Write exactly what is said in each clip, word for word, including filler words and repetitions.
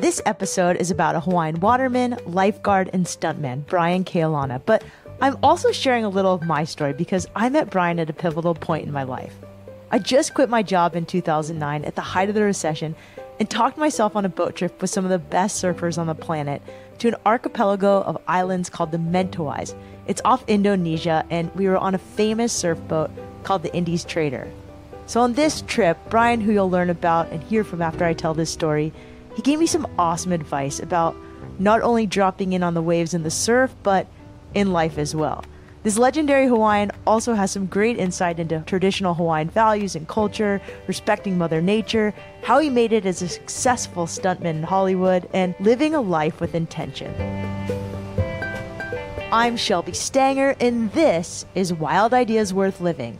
This episode is about a Hawaiian Waterman, lifeguard, and stuntman, Brian Keaulana. But I'm also sharing a little of my story because I met Brian at a pivotal point in my life. I just quit my job in two thousand nine at the height of the recession and talked myself on a boat trip with some of the best surfers on the planet to an archipelago of islands called the Mentawais. It's off Indonesia, and we were on a famous surf boat called the Indies Trader. So on this trip, Brian, who you'll learn about and hear from after I tell this story, he gave me some awesome advice about not only dropping in on the waves in the surf, but in life as well. This legendary Hawaiian also has some great insight into traditional Hawaiian values and culture, respecting Mother Nature, how he made it as a successful stuntman in Hollywood, and living a life with intention. I'm Shelby Stanger, and this is Wild Ideas Worth Living.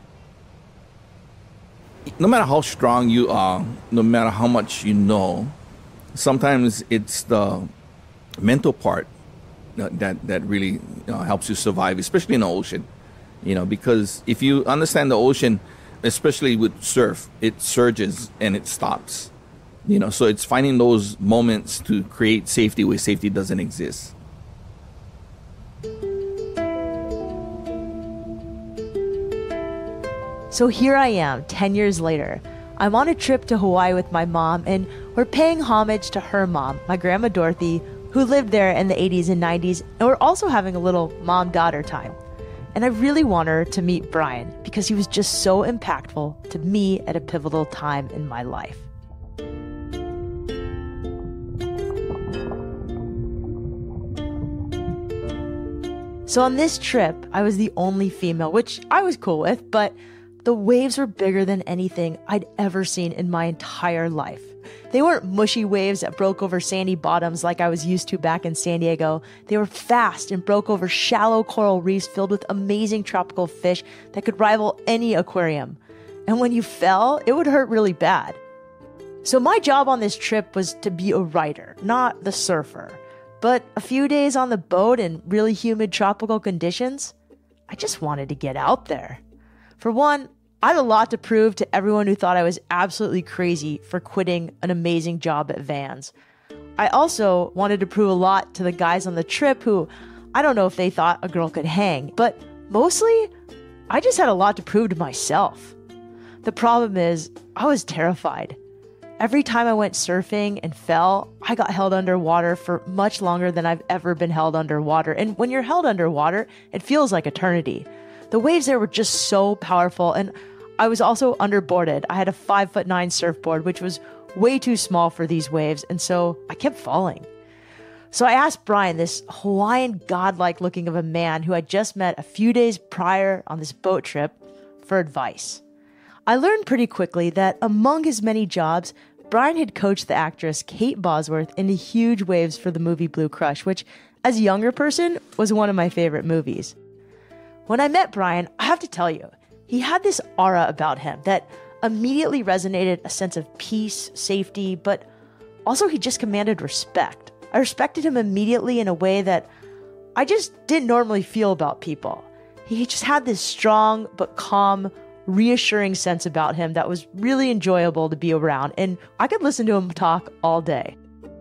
No matter how strong you are, no matter how much you know, sometimes it's the mental part that that really you know, helps you survive, especially in the ocean. You know, because if you understand the ocean, especially with surf, it surges and it stops. You know, so it's finding those moments to create safety where safety doesn't exist. So here I am, ten years later. I'm on a trip to Hawaii with my mom, and we're paying homage to her mom, my grandma Dorothy, who lived there in the eighties and nineties, and we're also having a little mom-daughter time. And I really want her to meet Brian because he was just so impactful to me at a pivotal time in my life. So on this trip, I was the only female, which I was cool with, but the waves were bigger than anything I'd ever seen in my entire life. They weren't mushy waves that broke over sandy bottoms like I was used to back in San Diego. They were fast and broke over shallow coral reefs filled with amazing tropical fish that could rival any aquarium. And when you fell, it would hurt really bad. So my job on this trip was to be a writer, not the surfer. But a few days on the boat in really humid tropical conditions, I just wanted to get out there. For one, I had a lot to prove to everyone who thought I was absolutely crazy for quitting an amazing job at Vans. I also wanted to prove a lot to the guys on the trip who, I don't know if they thought a girl could hang, but mostly, I just had a lot to prove to myself. The problem is, I was terrified. Every time I went surfing and fell, I got held underwater for much longer than I've ever been held underwater. And when you're held underwater, it feels like eternity. The waves there were just so powerful, and I was also underboarded. I had a five foot nine surfboard, which was way too small for these waves, and so I kept falling. So I asked Brian, this Hawaiian godlike looking of a man who I just met a few days prior on this boat trip, for advice. I learned pretty quickly that among his many jobs, Brian had coached the actress Kate Bosworth into huge waves for the movie Blue Crush, which, as a younger person, was one of my favorite movies. When I met Brian, I have to tell you, he had this aura about him that immediately resonated a sense of peace, safety, but also he just commanded respect. I respected him immediately in a way that I just didn't normally feel about people. He just had this strong but calm, reassuring sense about him that was really enjoyable to be around, and I could listen to him talk all day.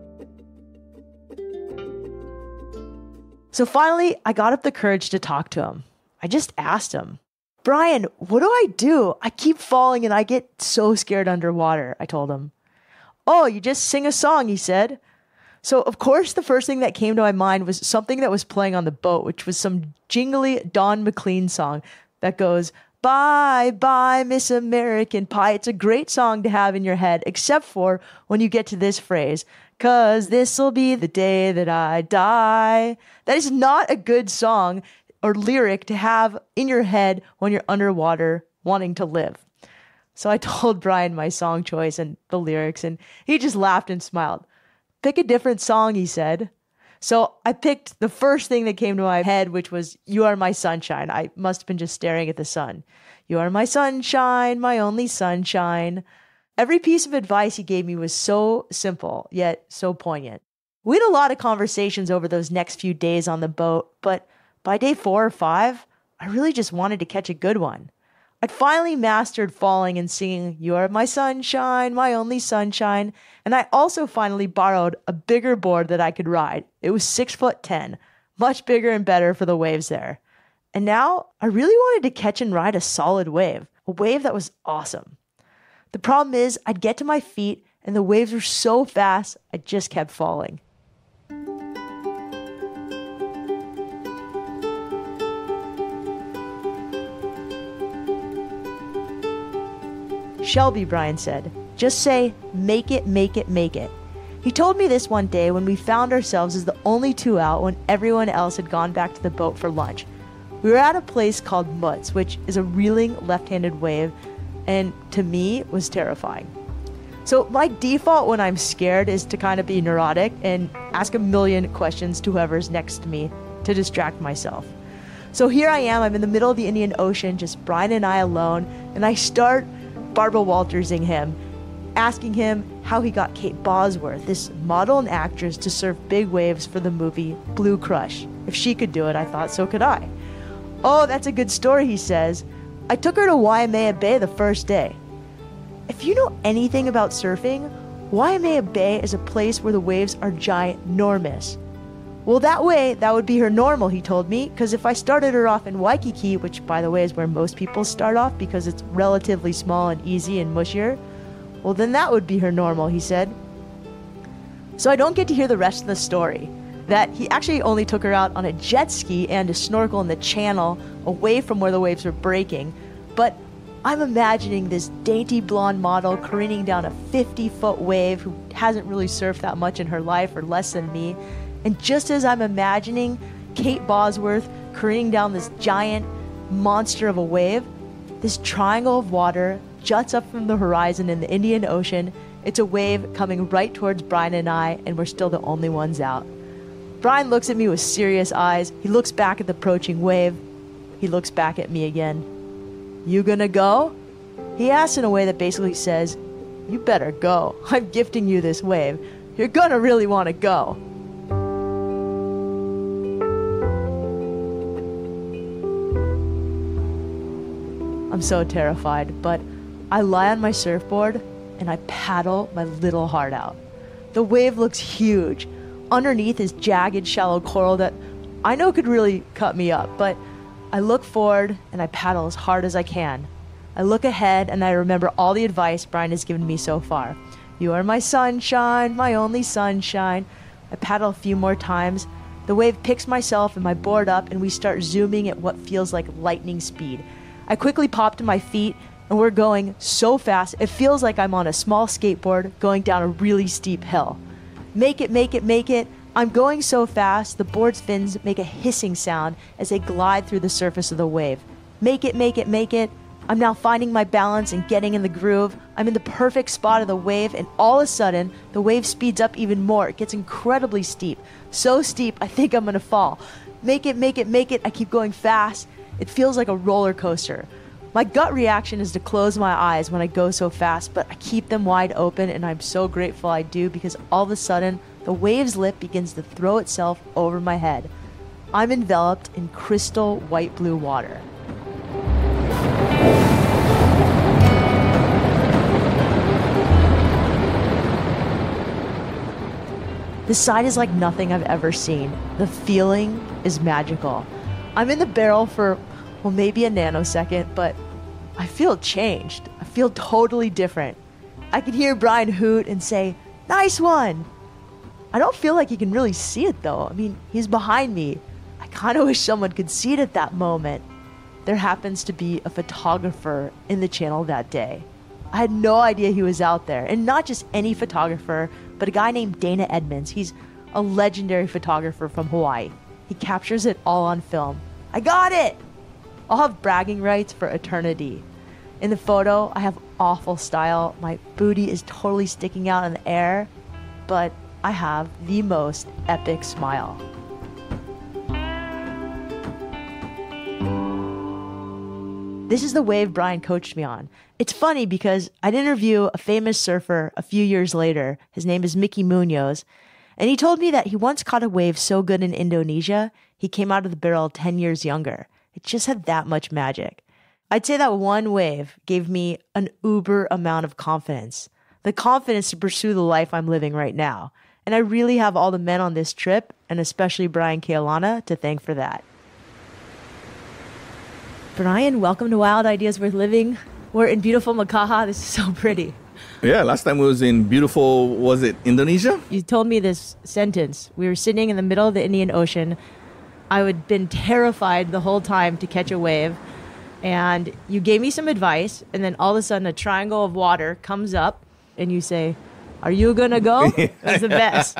So finally, I got up the courage to talk to him. I just asked him, Brian, what do I do? I keep falling and I get so scared underwater, I told him. Oh, you just sing a song, he said. So, of course, the first thing that came to my mind was something that was playing on the boat, which was some jingly Don McLean song that goes, bye, bye, Miss American Pie. It's a great song to have in your head, except for when you get to this phrase, 'cause this'll be the day that I die. That is not a good song or lyric to have in your head when you're underwater wanting to live. So I told Brian my song choice and the lyrics, and he just laughed and smiled. Pick a different song, he said. So I picked the first thing that came to my head, which was You Are My Sunshine. I must have been just staring at the sun. You are my sunshine, my only sunshine. Every piece of advice he gave me was so simple, yet so poignant. We had a lot of conversations over those next few days on the boat, but by day four or five, I really just wanted to catch a good one. I'd finally mastered falling and singing, "You're my sunshine, my only sunshine." And I also finally borrowed a bigger board that I could ride. It was six foot ten, much bigger and better for the waves there. And now I really wanted to catch and ride a solid wave, a wave that was awesome. The problem is I'd get to my feet and the waves were so fast, I just kept falling. "Shelby," Brian said, "just say, make it, make it, make it." He told me this one day when we found ourselves as the only two out when everyone else had gone back to the boat for lunch. We were at a place called Mutz, which is a reeling left-handed wave, and to me was terrifying. So my default when I'm scared is to kind of be neurotic and ask a million questions to whoever's next to me to distract myself. So here I am, I'm in the middle of the Indian Ocean, just Brian and I alone, and I start Barbara Waltersing him, asking him how he got Kate Bosworth, this model and actress, to surf big waves for the movie Blue Crush. If she could do it, I thought so could I. "Oh, that's a good story," he says. "I took her to Waimea Bay the first day." If you know anything about surfing, Waimea Bay is a place where the waves are ginormous. Well, that way, that would be her normal, he told me, because if I started her off in Waikiki, which by the way is where most people start off because it's relatively small and easy and mushier, well then that would be her normal, he said. So I don't get to hear the rest of the story, that he actually only took her out on a jet ski and a snorkel in the channel away from where the waves were breaking, but I'm imagining this dainty blonde model careening down a fifty foot wave who hasn't really surfed that much in her life or less than me. And just as I'm imagining Kate Bosworth careening down this giant monster of a wave, this triangle of water juts up from the horizon in the Indian Ocean. It's a wave coming right towards Brian and I, and we're still the only ones out. Brian looks at me with serious eyes. He looks back at the approaching wave. He looks back at me again. "You gonna go?" He asks in a way that basically says, "You better go. I'm gifting you this wave. You're gonna really want to go." I'm so terrified, but I lie on my surfboard and I paddle my little heart out. The wave looks huge. Underneath is jagged, shallow coral that I know could really cut me up, but I look forward and I paddle as hard as I can. I look ahead and I remember all the advice Brian has given me so far. "You are my sunshine, my only sunshine." I paddle a few more times. The wave picks myself and my board up and we start zooming at what feels like lightning speed. I quickly pop to my feet and we're going so fast it feels like I'm on a small skateboard going down a really steep hill. Make it, make it, make it. I'm going so fast the board's fins make a hissing sound as they glide through the surface of the wave. Make it, make it, make it. I'm now finding my balance and getting in the groove. I'm in the perfect spot of the wave and all of a sudden the wave speeds up even more. It gets incredibly steep. So steep I think I'm gonna fall. Make it, make it, make it. I keep going fast. It feels like a roller coaster. My gut reaction is to close my eyes when I go so fast, but I keep them wide open and I'm so grateful I do because all of a sudden, the wave's lip begins to throw itself over my head. I'm enveloped in crystal white blue water. The side is like nothing I've ever seen. The feeling is magical. I'm in the barrel for, well, maybe a nanosecond, but I feel changed. I feel totally different. I can hear Brian hoot and say, "Nice one." I don't feel like he can really see it though. I mean, he's behind me. I kind of wish someone could see it at that moment. There happens to be a photographer in the channel that day. I had no idea he was out there, and not just any photographer, but a guy named Dana Edmonds. He's a legendary photographer from Hawaii. He captures it all on film. I got it! I'll have bragging rights for eternity. In the photo, I have awful style. My booty is totally sticking out in the air, but I have the most epic smile. This is the wave Brian coached me on. It's funny because I'd interview a famous surfer a few years later. His name is Mickey Munoz. And he told me that he once caught a wave so good in Indonesia, he came out of the barrel ten years younger. It just had that much magic. I'd say that one wave gave me an uber amount of confidence, the confidence to pursue the life I'm living right now. And I really have all the men on this trip, and especially Brian Keaulana, to thank for that. Brian, welcome to Wild Ideas Worth Living. We're in beautiful Makaha. This is so pretty. Yeah, last time we was in beautiful, was it Indonesia? You told me this sentence. We were sitting in the middle of the Indian Ocean. I had been terrified the whole time to catch a wave. And you gave me some advice, and then all of a sudden a triangle of water comes up, and you say, "Are you gonna go?" That's the best.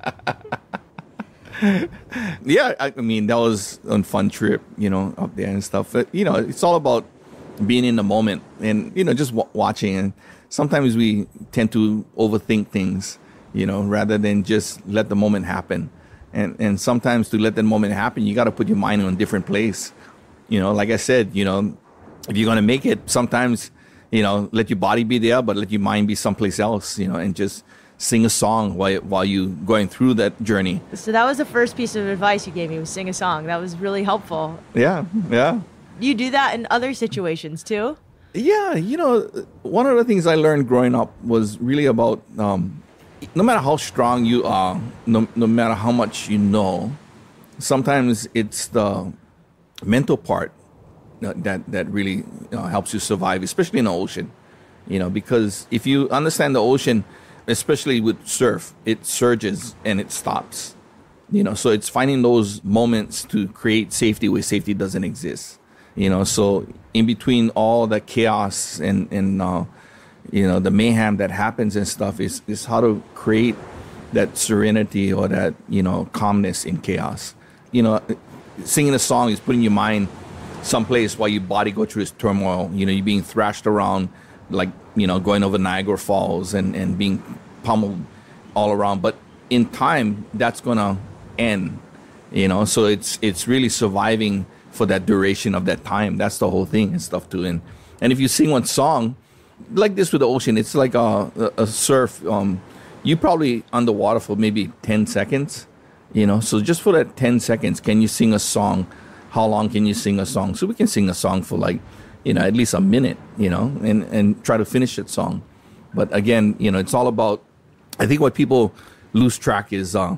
Yeah, I mean, that was a fun trip, you know, up there and stuff. But, you know, it's all about being in the moment and, you know, just w- watching. And sometimes we tend to overthink things, you know, rather than just let the moment happen. And and sometimes to let that moment happen, you got to put your mind in a different place. You know, like I said, you know, if you're going to make it, sometimes, you know, let your body be there, but let your mind be someplace else, you know, and just sing a song while, while you going through that journey. So that was the first piece of advice you gave me, was sing a song. That was really helpful. Yeah, yeah. You do that in other situations too? Yeah, you know, one of the things I learned growing up was really about um, no matter how strong you are, no, no matter how much you know, sometimes it's the mental part that that really you know, helps you survive, especially in the ocean. You know, because if you understand the ocean, especially with surf, it surges and it stops. You know, so it's finding those moments to create safety where safety doesn't exist. You know, so in between all the chaos and and uh, you know the mayhem that happens and stuff is is how to create that serenity or that you know calmness in chaos. You know. Singing a song is putting your mind someplace while your body go through its turmoil. You know, you're being thrashed around like, you know, going over Niagara Falls and, and being pummeled all around. But in time, that's going to end, you know. So it's it's really surviving for that duration of that time. That's the whole thing and stuff too. And, and if you sing one song, like this with the ocean, it's like a, a, a surf. Um, you probably underwater for maybe ten seconds. You know, so just for that ten seconds, can you sing a song? How long can you sing a song? So we can sing a song for like, you know, at least a minute, you know, and, and try to finish that song. But again, you know, it's all about, I think what people lose track is uh,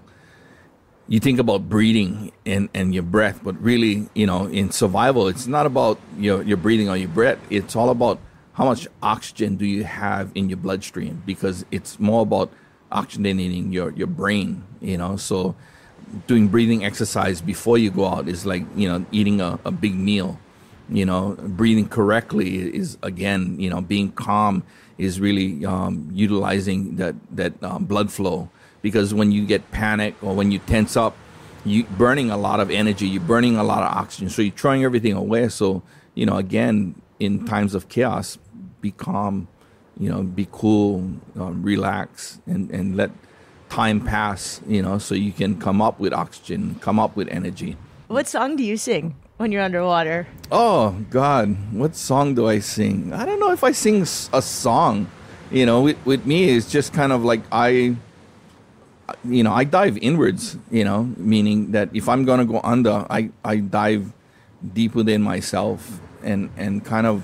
you think about breathing and, and your breath, but really, you know, in survival, it's not about your, your breathing or your breath. It's all about how much oxygen do you have in your bloodstream, because it's more about oxygenating your, your brain, you know, so doing breathing exercise before you go out is like, you know, eating a, a big meal. You know, breathing correctly is, again, you know, being calm is really um, utilizing that, that uh, blood flow. Because when you get panic or when you tense up, you're burning a lot of energy, you're burning a lot of oxygen. So you're throwing everything away. So, you know, again, in times of chaos, be calm, you know, be cool, um, relax, and, and let time pass, you know, so you can come up with oxygen, come up with energy. What song do you sing when you're underwater? Oh, God, what song do I sing? I don't know if I sing a song. You know, with, with me, it's just kind of like I, you know, I dive inwards, you know, meaning that if I'm going to go under, I, I dive deep within myself and, and kind of,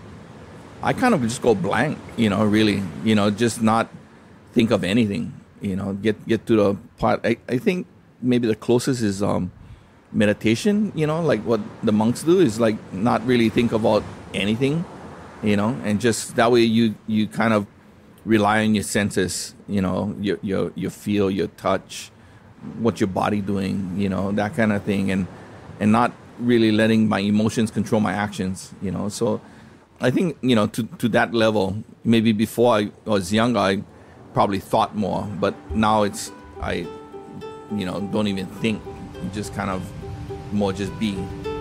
I kind of just go blank, you know, really, you know, just not think of anything. You know, get get to the part. I, I think maybe the closest is um, meditation. You know, like what the monks do is like not really think about anything. You know, and just that way you you kind of rely on your senses. You know, your your your feel, your touch, what your body doing. You know, that kind of thing, and and not really letting my emotions control my actions. You know, so I think you know to to that level. Maybe before I was younger, I probably thought more, but now it's I you know don't even think, just kind of more just be.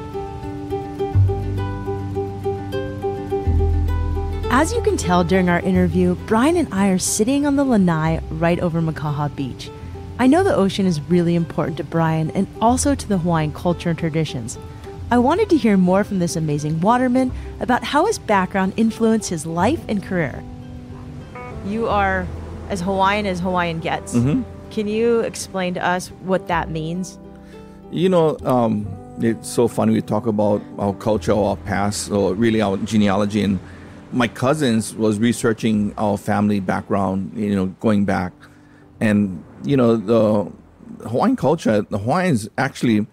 As you can tell during our interview, Brian and I are sitting on the lanai right over Makaha Beach. I know the ocean is really important to Brian and also to the Hawaiian culture and traditions. I wanted to hear more from this amazing waterman about how his background influenced his life and career. You are as Hawaiian as Hawaiian gets. Mm-hmm. Can you explain to us what that means? You know, um, it's so funny. We talk about our culture, our past, or really our genealogy. And my cousins was researching our family background, you know, going back. And, you know, the Hawaiian culture, the Hawaiians actually,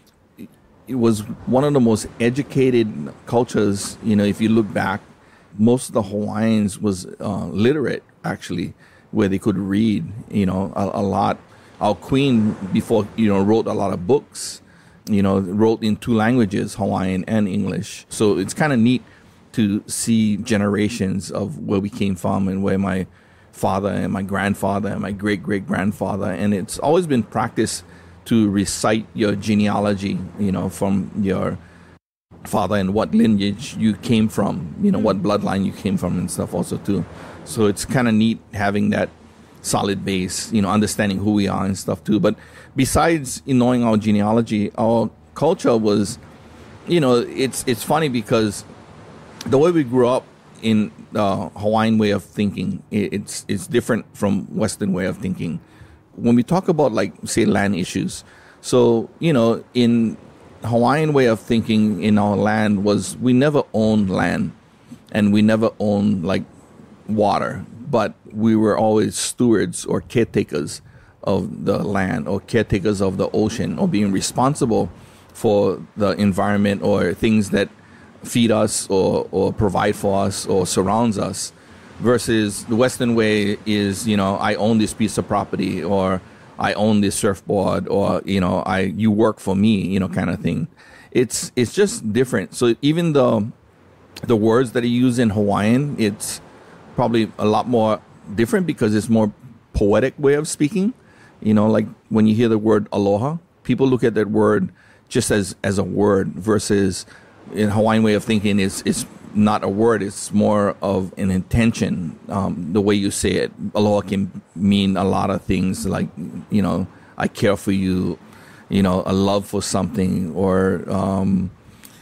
it was one of the most educated cultures. You know, if you look back, most of the Hawaiians was uh, literate, actually, where they could read, you know, a, a lot. Our queen, before, you know, wrote a lot of books, you know, wrote in two languages, Hawaiian and English. So it's kind of neat to see generations of where we came from and where my father and my grandfather and my great-great-grandfather. And it's always been practiced to recite your genealogy, you know, from your father and what lineage you came from, you know, what bloodline you came from and stuff also too. So it's kind of neat having that solid base, you know, understanding who we are and stuff too. But besides knowing our genealogy, our culture was, you know, it's it's funny because the way we grew up in the Hawaiian way of thinking, it's it's different from Western way of thinking. When we talk about, like, say, land issues, so, you know, in Hawaiian way of thinking in our land was we never owned land and we never owned, like, water, but we were always stewards or caretakers of the land or caretakers of the ocean, or being responsible for the environment or things that feed us or, or provide for us or surrounds us, versus the Western way is, you know, I own this piece of property, or I own this surfboard, or, you know, I you work for me, you know, kind of thing. It's it's just different. So even the the words that are used in Hawaiian, it's probably a lot more different because it's more poetic way of speaking. You know, like when you hear the word aloha, people look at that word just as, as a word, versus in Hawaiian way of thinking, it's, it's not a word. It's more of an intention, um, the way you say it. Aloha can mean a lot of things, like, you know, I care for you, you know, a love for something, or um,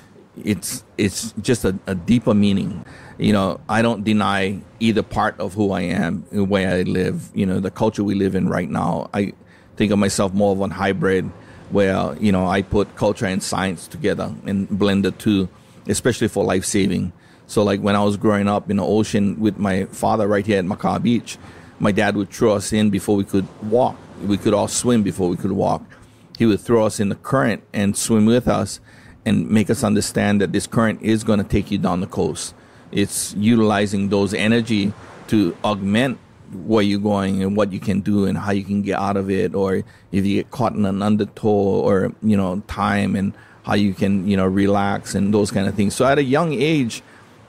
it's it's just a, a deeper meaning. You know, I don't deny either part of who I am, the way I live, you know, the culture we live in right now. I think of myself more of a hybrid where, you know, I put culture and science together and blend the two, especially for life saving. So like when I was growing up in the ocean with my father right here at Maka'a Beach, my dad would throw us in before we could walk. We could all swim before we could walk. He would throw us in the current and swim with us and make us understand that this current is going to take you down the coast. It's utilizing those energy to augment where you're going and what you can do and how you can get out of it, or if you get caught in an undertow, or, you know, time and how you can, you know, relax and those kind of things. So at a young age,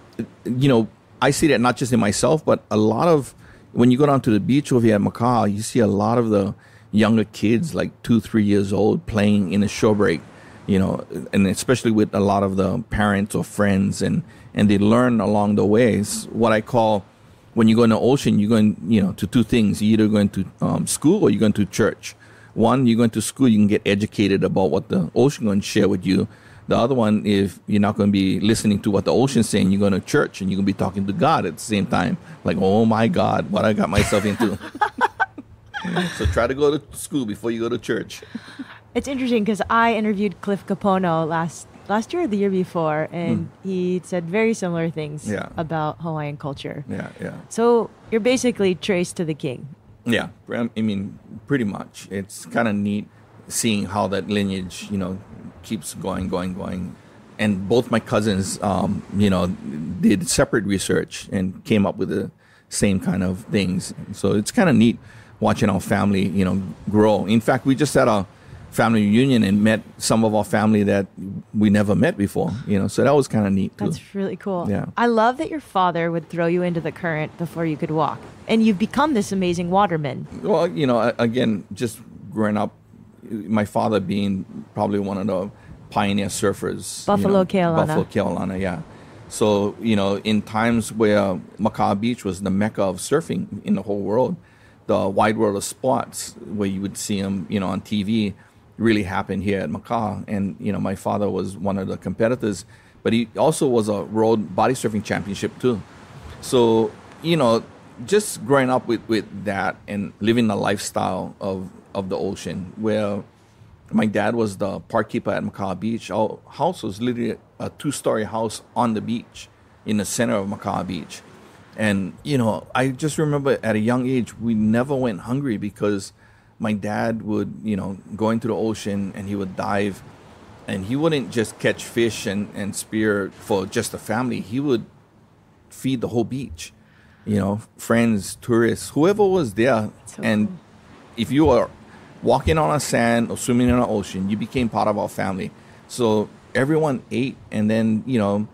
you know, I see that not just in myself, but a lot of, when you go down to the beach over here at Maka'a, you see a lot of the younger kids, like two, three years old, playing in a shore break, you know, and especially with a lot of the parents or friends, and, and they learn along the ways. What I call, when you go in the ocean, you're going, you know, to two things. You're either going to um, school or you're going to church. One, you're going to school, you can get educated about what the ocean going to share with you. The other one, if you're not going to be listening to what the ocean's saying, you're going to church and you're going to be talking to God at the same time. Like, oh my God, what I got myself into. So try to go to school before you go to church. It's interesting because I interviewed Cliff Capono last last year or the year before, and mm. he said very similar things yeah. about Hawaiian culture. Yeah, yeah. So you're basically traced to the king. Yeah, I mean, pretty much. It's kind of neat seeing how that lineage, you know, keeps going, going, going. And both my cousins, um, you know, did separate research and came up with the same kind of things. So it's kind of neat watching our family, you know, grow. In fact, we just had a family reunion and met some of our family that we never met before, you know, so that was kind of neat too. That's really cool. Yeah. I love that your father would throw you into the current before you could walk, and you've become this amazing waterman. Well, you know, again, just growing up, my father being probably one of the pioneer surfers. Buffalo you know, Keaulana. Buffalo Keaulana, yeah. So, you know, in times where Maka'a Beach was the mecca of surfing in the whole world, the wide world of sports, where you would see them, you know, on T V, really happened here at Maka'a. And, you know, my father was one of the competitors, but he also was a world body surfing championship too. So, you know, just growing up with, with that and living the lifestyle of, of the ocean, where my dad was the park keeper at Makaha Beach. Our house was literally a two-story house on the beach in the center of Makaha Beach. And, you know, I just remember at a young age, we never went hungry because my dad would, you know, go into the ocean and he would dive. And he wouldn't just catch fish and, and spear for just the family. He would feed the whole beach, you know, friends, tourists, whoever was there. So and cool. If you were walking on a sand or swimming in an ocean, you became part of our family. So everyone ate. And then, you know,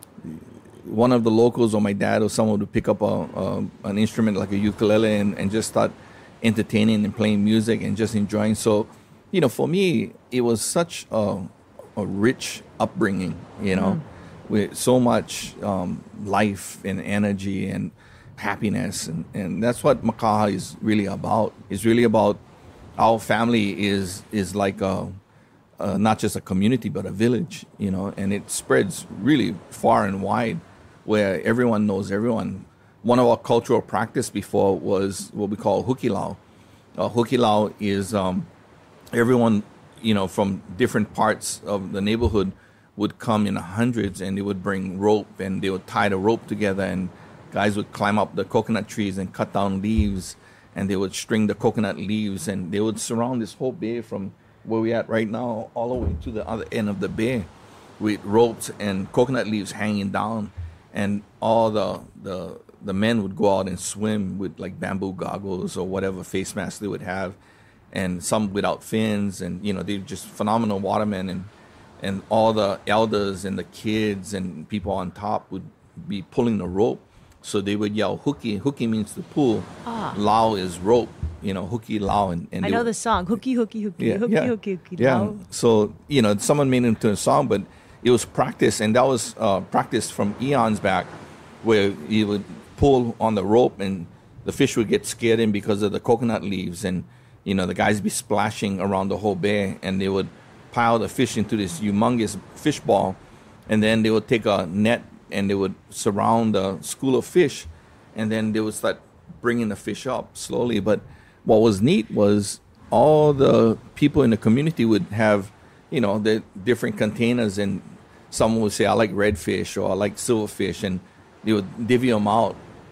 one of the locals or my dad or someone would pick up a, a an instrument like a ukulele and, and just start entertaining and playing music and just enjoying. So, you know, for me, it was such a, a rich upbringing, you know, mm. with so much um, life and energy and happiness. And, and that's what Makaha is really about. It's really about our family is is like a, a, not just a community, but a village, you know, and it spreads really far and wide where everyone knows everyone. One of our cultural practice before was what we call hukilau. Uh, hukilau is um, everyone, you know, from different parts of the neighborhood would come in hundreds and they would bring rope and they would tie the rope together and guys would climb up the coconut trees and cut down leaves and they would string the coconut leaves and they would surround this whole bay from where we're at right now all the way to the other end of the bay with ropes and coconut leaves hanging down. And all the, the the men would go out and swim with like bamboo goggles or whatever face masks they would have, and some without fins. And you know, they're just phenomenal watermen. And and all the elders and the kids and people on top would be pulling the rope. So they would yell "hooky." Hooky means the pool. Ah. Lao is rope. You know, hooky lao. And, and I know would, the song hooky hooky hooky yeah, hooky yeah, hooky hooky yeah. lao. So you know, someone made it into a song, but it was practice, and that was uh, practice from eons back, where you would pull on the rope, and the fish would get scared in because of the coconut leaves, and you know the guys be splashing around the whole bay, and they would pile the fish into this humongous fish ball, and then they would take a net and they would surround the school of fish, and then they would start bringing the fish up slowly. But what was neat was all the people in the community would have, you know, the different containers, and someone would say, I like redfish or I like silverfish, and they would divvy them out.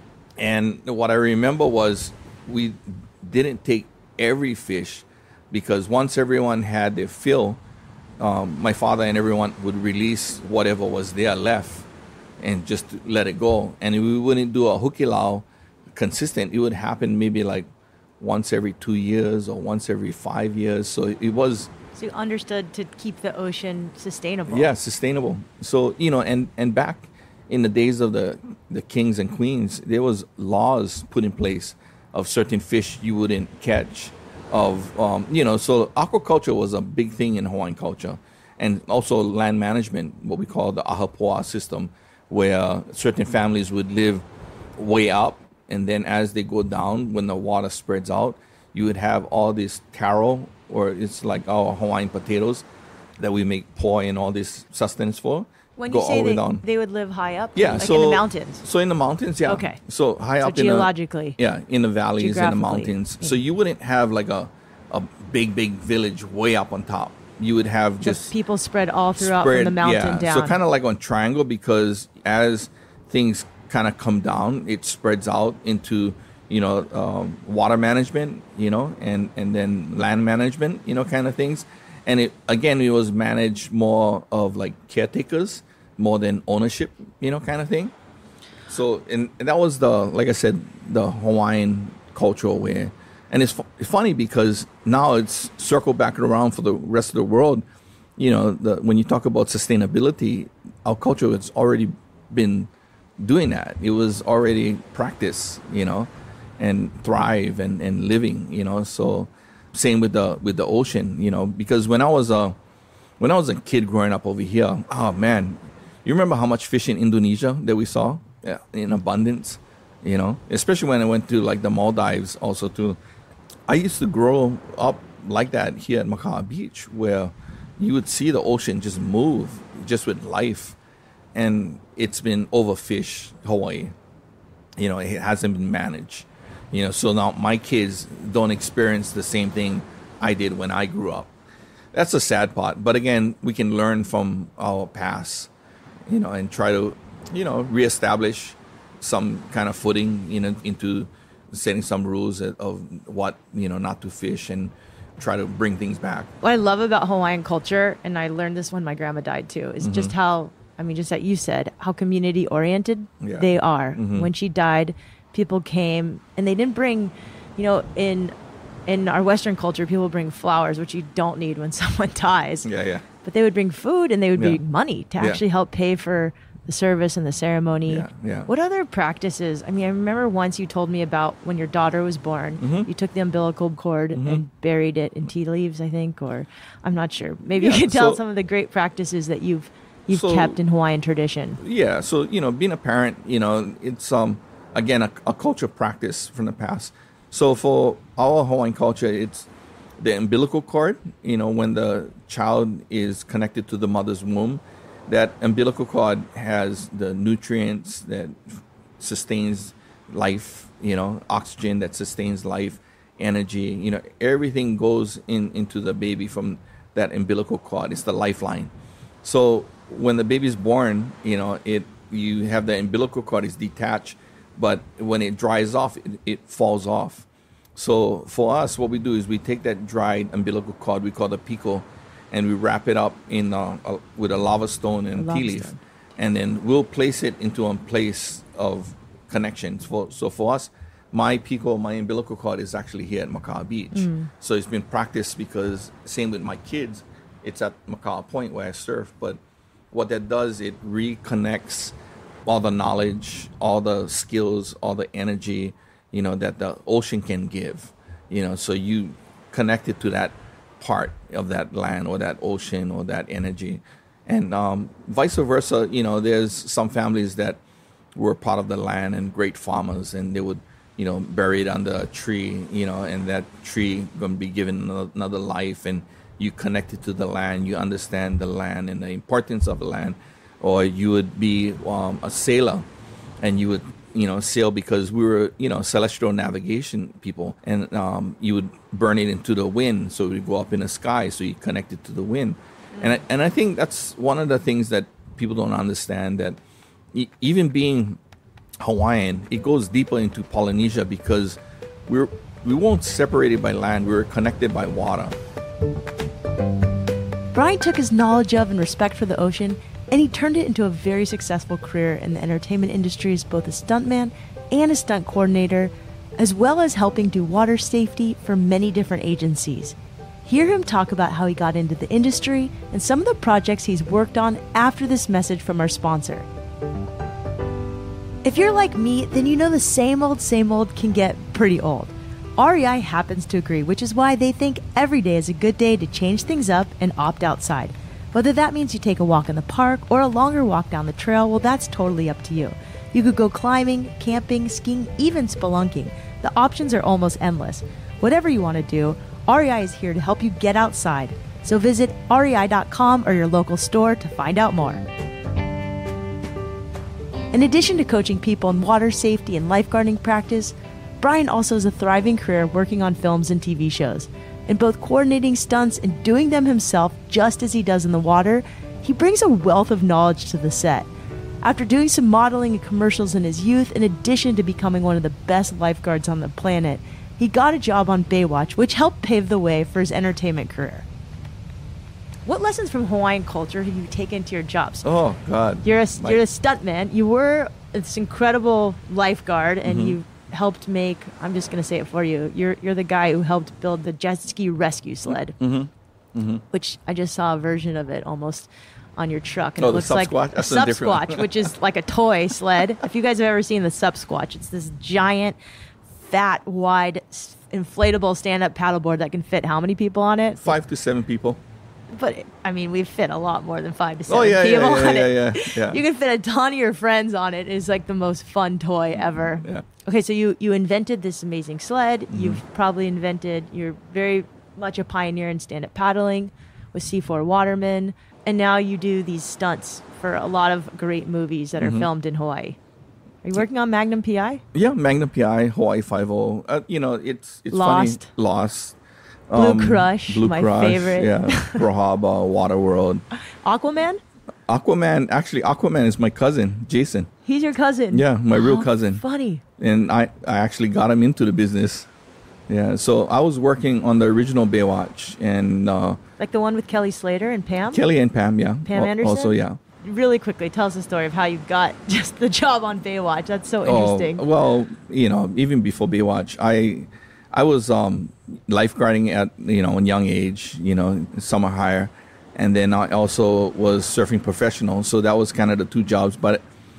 And what I remember was we didn't take every fish because once everyone had their fill, um, my father and everyone would release whatever was there left and just let it go. And we wouldn't do a hukilau consistent. It would happen maybe like once every two years or once every five years. So it was... So you understood to keep the ocean sustainable. Yeah, sustainable. So, you know, and, and back in the days of the, the kings and queens, there was laws put in place of certain fish you wouldn't catch, of, um, you know, so aquaculture was a big thing in Hawaiian culture. And also land management, what we call the ahapoa system, where certain families would live way up, and then as they go down, when the water spreads out, you would have all this taro, or it's like our Hawaiian potatoes that we make poi and all this sustenance for. When go you say all the way they, down. they would live high up, yeah, like so, in the mountains. So in the mountains, yeah. Okay. So high so up geologically. in the yeah, in the valleys and the mountains. Yeah. So you wouldn't have like a a big big village way up on top. You would have just, just people spread all throughout spread, from the mountain yeah. down. So kind of like on triangle, because as things kind of come down, it spreads out into, you know, um, water management, you know, and, and then land management, you know, kind of things. And it, again, it was managed more of like caretakers more than ownership, you know, kind of thing. So, and, and that was the, like I said, the Hawaiian cultural way. And it's, fu- it's funny because now it's circled back around for the rest of the world. You know, the, when you talk about sustainability, our culture has already been doing that. It was already practice, you know, and thrive and, and living, you know. So same with the with the ocean, you know, because when I was a when I was a kid growing up over here, oh man, you remember how much fish in Indonesia that we saw? Yeah, in abundance, you know, especially when I went to like the Maldives also too. I used to grow up like that here at Makaha Beach, where you would see the ocean just move just with life. And it's been overfished Hawaii. You know, it hasn't been managed. You know, so now my kids don't experience the same thing I did when I grew up. that's the sad part. But again, we can learn from our past, you know, and try to, you know, reestablish some kind of footing, you know, into setting some rules of what, you know, not to fish and try to bring things back. What I love about Hawaiian culture, and I learned this when my grandma died too, is mm-hmm. just how, I mean, just that you said, how community oriented yeah. they are. Mm-hmm. When she died, people came and they didn't bring, you know, in in our Western culture, people bring flowers, which you don't need when someone dies. Yeah, yeah. But they would bring food and they would yeah. bring money to yeah. actually help pay for the service and the ceremony. Yeah, yeah. What other practices? I mean, I remember once you told me about when your daughter was born, mm-hmm. you took the umbilical cord mm-hmm. and buried it in tea leaves, I think, or I'm not sure. Maybe yeah, you could tell so, some of the great practices that you've you've so, kept in Hawaiian tradition. Yeah, so, you know, being a parent, you know, it's, um again, a, a culture practice from the past. So for our Hawaiian culture, it's the umbilical cord, you know, when the child is connected to the mother's womb, that umbilical cord has the nutrients that sustains life, you know, oxygen that sustains life, energy, you know, everything goes in into the baby from that umbilical cord. It's the lifeline. So when the baby is born, you know, it you have the umbilical cord is detached, but when it dries off, it, it falls off. So for us, what we do is we take that dried umbilical cord, we call the pico, and we wrap it up in uh, a, with a lava stone and tea leaf, stone. And then we'll place it into a place of connections. For, so for us, my pico, my umbilical cord is actually here at Macau Beach. Mm. So it's been practiced because same with my kids, it's at Macau Point where I surf. But what that does, it reconnects all the knowledge, all the skills, all the energy, you know, that the ocean can give, you know, so you connect it to that part of that land or that ocean or that energy. And um, vice versa, you know, there's some families that were part of the land and great farmers, and they would, you know, bury it under a tree, you know, and that tree going to be given another life, and you connect it to the land, you understand the land and the importance of the land. Or you would be um, a sailor, and you would, you know, sail because we were, you know, celestial navigation people, and um, you would burn it into the wind, so it would go up in the sky, so you connect it to the wind. Mm-hmm. And I, and I think that's one of the things that people don't understand, that e- even being Hawaiian, it goes deeper into Polynesia because we're we weren't separated by land, we were connected by water. Brian took his knowledge of and respect for the ocean, and he turned it into a very successful career in the entertainment industry as both a stuntman and a stunt coordinator, as well as helping do water safety for many different agencies. Hear him talk about how he got into the industry and some of the projects he's worked on after this message from our sponsor. If you're like me, then you know the same old, same old can get pretty old. R E I happens to agree, which is why they think every day is a good day to change things up and opt outside. Whether that means you take a walk in the park or a longer walk down the trail, well, that's totally up to you. You could go climbing, camping, skiing, even spelunking. The options are almost endless. Whatever you want to do, R E I is here to help you get outside. So visit R E I dot com or your local store to find out more. In addition to coaching people in water safety and lifeguarding practice, Brian also has a thriving career working on films and T V shows. In both coordinating stunts and doing them himself just as he does in the water, he brings a wealth of knowledge to the set. After doing some modeling and commercials in his youth, in addition to becoming one of the best lifeguards on the planet, he got a job on Baywatch, which helped pave the way for his entertainment career. What lessons from Hawaiian culture have you taken to your jobs? Oh, God. You're a, My- you're a stuntman. You were this incredible lifeguard, and mm-hmm. you helped make, I'm just going to say it for you, you're you're the guy who helped build the jet ski rescue sled, mm-hmm. Mm-hmm. which I just saw a version of it almost on your truck, and oh, it looks like a Sup Squatch, which is like a toy sled. If you guys have ever seen the Sup Squatch, it's this giant, fat, wide, inflatable stand-up paddleboard that can fit how many people on it? Five to seven people. But, I mean, we've fit a lot more than five to seven oh, yeah, people yeah, yeah, on yeah, it. Yeah, yeah. You can fit a ton of your friends on it. It's like the most fun toy ever. Yeah. Okay, so you, you invented this amazing sled. Mm-hmm. You've probably invented, you're very much a pioneer in stand-up paddling with C four Waterman. And now you do these stunts for a lot of great movies that are mm-hmm. filmed in Hawaii. Are you working on Magnum P I? Yeah, Magnum P I, Hawaii Five-O. Uh, you know, it's it's Lost. funny. Lost. Blue Um, Crush, Blue my Crush, favorite. Yeah, Brahaba, Waterworld. Aquaman? Aquaman, actually, Aquaman is my cousin, Jason. He's your cousin? Yeah, my real Oh, cousin. Funny. And I, I actually got him into the business. Yeah, so I was working on the original Baywatch, and uh, Like the one with Kelly Slater and Pam? Kelly and Pam, yeah. Pam Al- Anderson? Also, yeah. Really quickly, tell us the story of how you got just the job on Baywatch. That's so interesting. Oh, well, you know, even before Baywatch, I I was um, lifeguarding at, you know, a young age, you know, summer hire. And then I also was surfing professional. So that was kind of the two jobs. But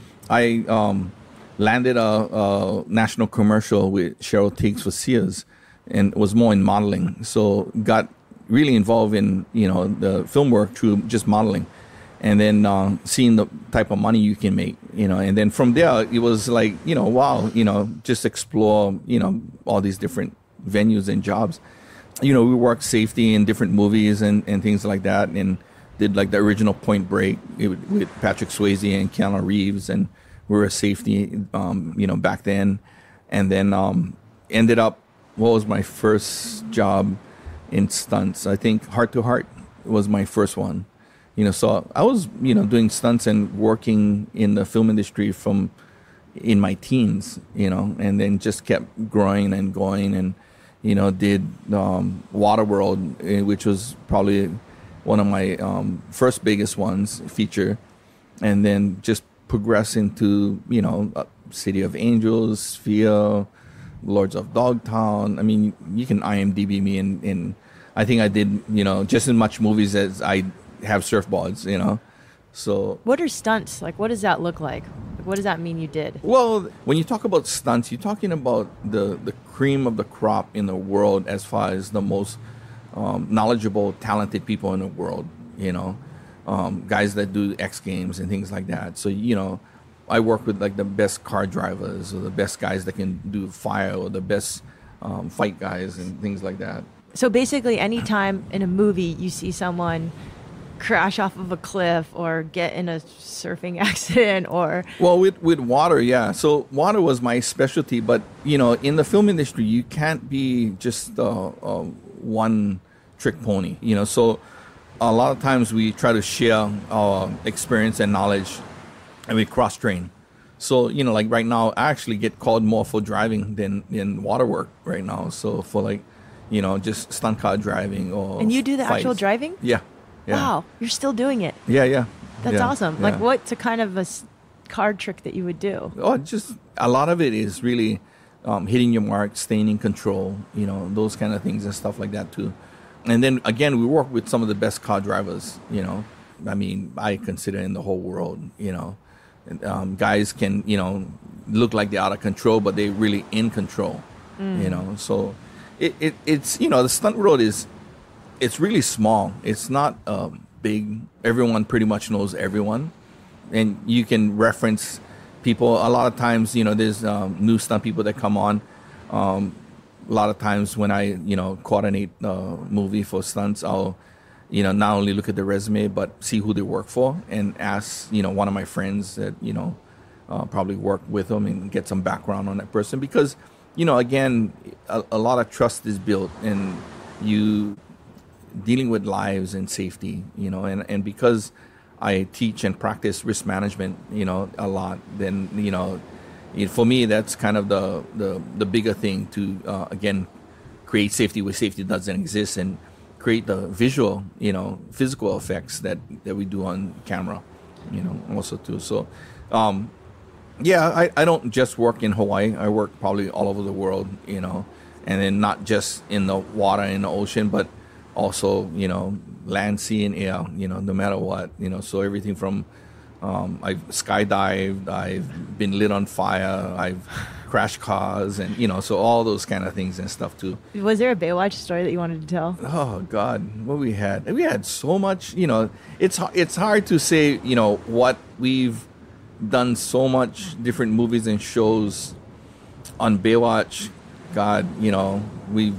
I um, landed a, a national commercial with Cheryl Teagues for Sears, and it was more in modeling. So got really involved in, you know, the film work through just modeling. And then uh, seeing the type of money you can make, you know, and then from there, it was like, you know, wow, you know, just explore, you know, all these different venues and jobs. You know, we worked safety in different movies and, and things like that, and did like the original Point Break with, with Patrick Swayze and Keanu Reeves, and we were safety, um, you know, back then. And then um, ended up, what was my first job in stunts? I think Heart to Heart was my first one. You know, so I was, you know, doing stunts and working in the film industry from in my teens, you know, and then just kept growing and going, and, you know, did um, Waterworld, eh, which was probably one of my um, first biggest ones, feature, and then just progress into, you know, uh, City of Angels, Sphere, Lords of Dogtown. I mean, you can I M D B me, and, and I think I did, you know, just as much movies as I have surfboards, you know. So What are stunts? Like, what does that look like? Like, what does that mean you did? well, when you talk about stunts, you're talking about the the cream of the crop in the world, as far as the most um, knowledgeable, talented people in the world, you know, um, guys that do X Games and things like that. So, you know, I work with like the best car drivers, or the best guys that can do fire, or the best um, fight guys and things like that. So basically, anytime in a movie you see someone crash off of a cliff or get in a surfing accident, or Well, with, with water, yeah. So water was my specialty, but, you know, in the film industry, you can't be just uh, uh, one trick pony, you know. So a lot of times we try to share our experience and knowledge, and we cross-train. So, you know, like right now, I actually get called more for driving than in water work right now. So for like, you know, just stunt car driving or and you do the fights. actual driving? Yeah. Yeah. Wow, you're still doing it. Yeah, yeah. That's yeah, awesome. yeah. Like, what's a kind of a s- card trick that you would do? Oh, just a lot of it is really um, hitting your mark, staying in control, you know, those kind of things and stuff like that too. And then again, we work with some of the best car drivers, you know. I mean, I consider in the whole world, you know. And, um, guys can, you know, look like they're out of control, but they're really in control, mm. you know. So it, it it's, you know, the stunt world is, it's really small. It's not um, big. Everyone pretty much knows everyone. And you can reference people. A lot of times, you know, there's um, new stunt people that come on. Um, a lot of times when I, you know, coordinate a movie for stunts, I'll, you know, not only look at the resume, but see who they work for, and ask, you know, one of my friends that, you know, uh, probably work with them and get some background on that person. Because, you know, again, a, a lot of trust is built, and you dealing with lives and safety, you know, and, and because I teach and practice risk management, you know, a lot, then, you know, it, for me, that's kind of the, the, the bigger thing to, uh, again, create safety where safety doesn't exist, and create the visual, you know, physical effects that, that we do on camera, you know, also too. So, um, yeah, I, I don't just work in Hawaii. I work probably all over the world, you know, and then not just in the water, in the ocean, but also, you know, land, sea, and air, you know, no matter what, you know, so everything from, um, I've skydived, I've been lit on fire, I've crashed cars, and, you know, so all those kind of things and stuff too. Was there a Baywatch story that you wanted to tell? Oh, God, what we had. We had so much, you know, it's, it's hard to say, you know, what we've done so much different movies and shows on Baywatch. God, you know, we've,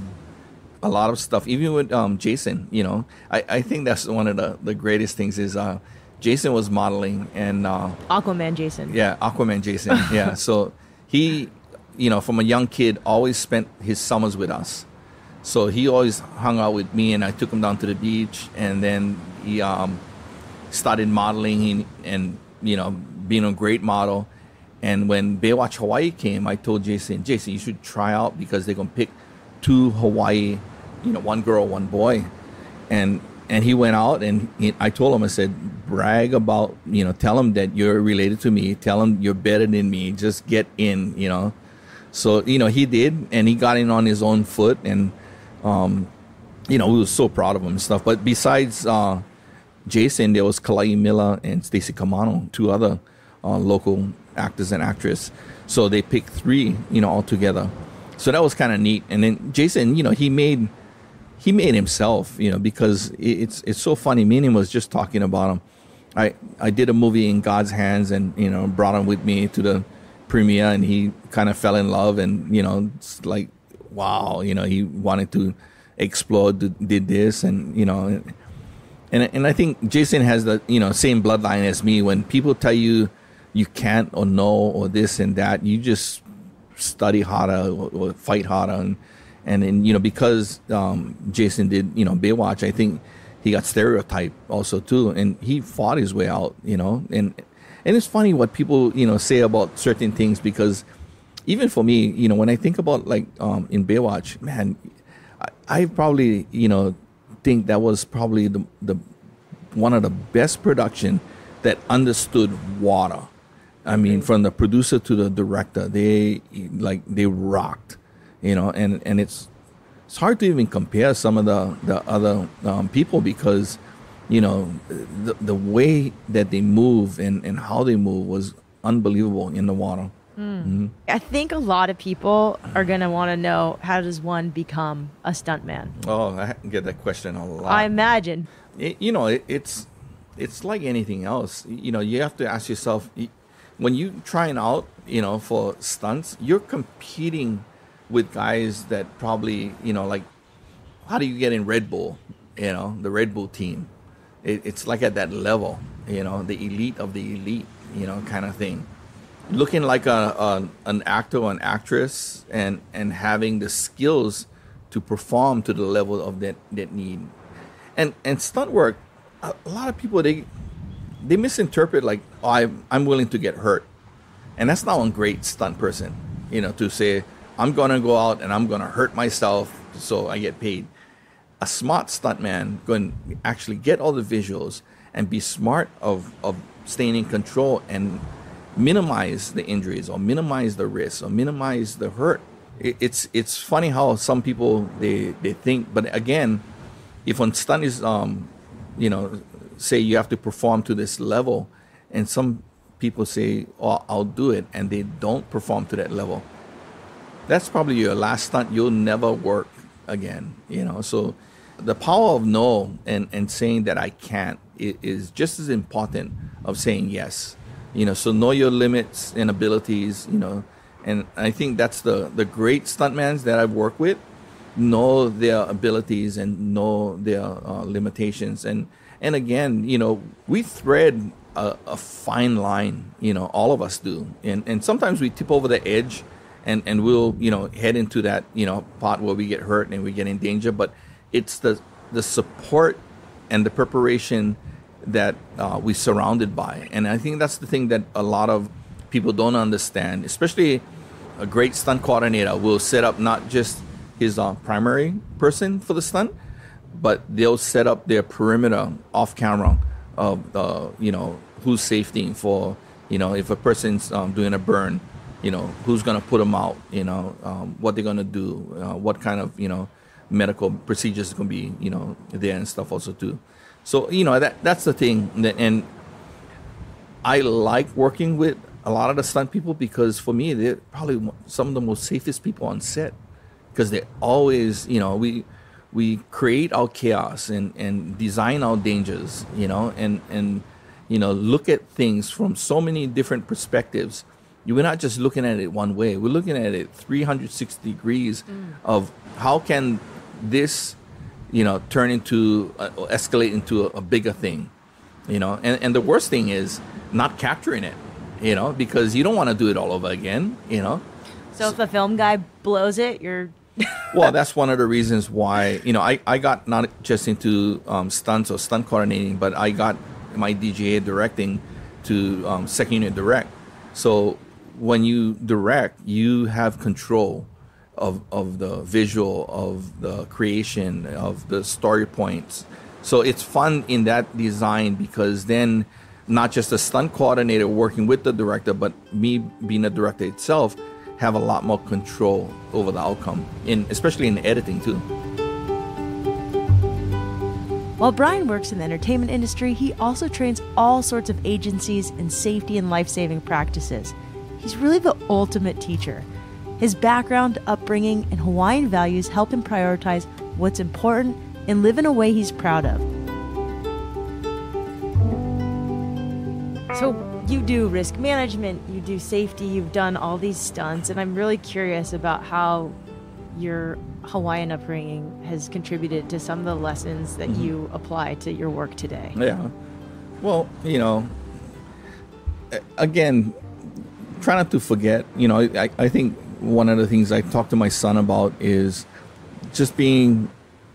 a lot of stuff, even with um, Jason, you know, I, I think that's one of the, the greatest things is uh, Jason was modeling, and uh, Aquaman Jason. Yeah, Aquaman Jason. Yeah, so he, you know, from a young kid, always spent his summers with us. So he always hung out with me, and I took him down to the beach, and then he um, started modeling and, and, you know, being a great model. And when Baywatch Hawaii came, I told Jason, Jason, you should try out because they're going to pick two Hawaii, you know, one girl, one boy. And and he went out, and he, I told him, I said, brag about, you know, tell him that you're related to me. Tell him you're better than me. Just get in, you know. So, you know, he did, and he got in on his own foot. And, um, you know, we were so proud of him and stuff. But besides uh, Jason, there was Kalai Miller and Stacey Kamano, two other uh, local actors and actresses. So they picked three, you know, all together. So that was kind of neat. And then Jason, you know, he made he made himself, you know, because it's it's so funny. Me and him was just talking about him. I, I did a movie in God's Hands, and, you know, brought him with me to the premiere, and he kind of fell in love, and, you know, it's like, wow, you know, he wanted to explore, did this, and, you know, and and I think Jason has the, you know, same bloodline as me. When people tell you you can't or no or this and that, you just study harder or, or fight harder. And, and, and you know, because um, Jason did, you know, Baywatch, I think he got stereotyped also too. And he fought his way out, you know. And and it's funny what people, you know, say about certain things, because even for me, you know, when I think about, like, um, in Baywatch, man, I, I probably, you know, think that was probably the, the one of the best production that understood water. I mean, from the producer to the director, they like they rocked, you know, and, and it's it's hard to even compare some of the the other um, people, because, you know, the the way that they move and, and how they move was unbelievable in the water. Mm. Mm-hmm. I think a lot of people are gonna want to know, how does one become a stuntman? Oh, I get that question a lot. I imagine. It, you know, it, it's it's like anything else. You know, you have to ask yourself, when you're trying out, you know, for stunts, you're competing with guys that probably, you know, like, how do you get in Red Bull, you know, the Red Bull team? It, it's like at that level, you know, the elite of the elite, you know, kind of thing. Looking like a, a an actor or an actress, and, and having the skills to perform to the level of that, that need. And and stunt work, a, a lot of people, they they misinterpret, like, oh, I'm, I'm willing to get hurt. And that's not one great stunt person, you know, to say, I'm going to go out and I'm going to hurt myself so I get paid. A smart stuntman going to actually get all the visuals and be smart of, of staying in control and minimize the injuries or minimize the risks or minimize the hurt. It, it's it's funny how some people, they, they think, but again, if on stunt is, um, you know, say you have to perform to this level, and some people say, oh, I'll do it, and they don't perform to that level, that's probably your last stunt. You'll never work again, you know. So the power of no and, and saying that I can't is just as important of saying yes, you know. So know your limits and abilities, you know. And I think that's the, the great stuntmans that I've worked with, know their abilities and know their uh, limitations. And And again, you know, we thread a, a fine line, you know, all of us do. And and sometimes we tip over the edge, and, and we'll, you know, head into that, you know, part where we get hurt and we get in danger. But it's the the support and the preparation that uh, we're surrounded by. And I think that's the thing that a lot of people don't understand, especially a great stunt coordinator will set up not just his uh, primary person for the stunt, but they'll set up their perimeter off camera of, uh, you know, who's safety for, you know, if a person's um, doing a burn, you know, who's going to put them out, you know, um, what they're going to do, uh, what kind of, you know, medical procedures are going to be, you know, there and stuff also too. So, you know, that that's the thing. And I like working with a lot of the stunt people, because for me, they're probably some of the most safest people on set, because they're always, you know, we... we create our chaos and, and design our dangers, you know, and, and, you know, look at things from so many different perspectives. We're not just looking at it one way. We're looking at it three hundred sixty degrees mm. of how can this, you know, turn into, uh, escalate into a, a bigger thing, you know. And, and the worst thing is not capturing it, you know, because you don't want to do it all over again, you know. So if the film guy blows it, you're Well, that's one of the reasons why, you know, I, I got not just into um, stunts or stunt coordinating, but I got my D G A directing to um, second unit direct. So when you direct, you have control of, of the visual, of the creation, of the story points. So it's fun in that design because then not just the stunt coordinator working with the director, but me being a director itself, have a lot more control over the outcome, in especially in editing too. While Brian works in the entertainment industry, he also trains all sorts of agencies in safety and life-saving practices. He's really the ultimate teacher. His background, upbringing, and Hawaiian values help him prioritize what's important and live in a way he's proud of. So you do risk management, you do safety, you've done all these stunts, and I'm really curious about how your Hawaiian upbringing has contributed to some of the lessons that mm-hmm. you apply to your work today. Yeah. Well, you know, again, try not to forget, you know, I, I think one of the things I talk to my son about is just being